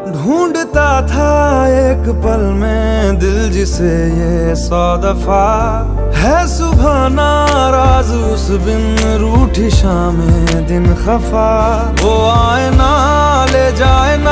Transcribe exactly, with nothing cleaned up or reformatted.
ढूंढता था एक पल में दिल जिसे ये सौ दफा, है सुबह नाराज उस बिन रूठी शामें दिन खफा। वो आए ना ले जाए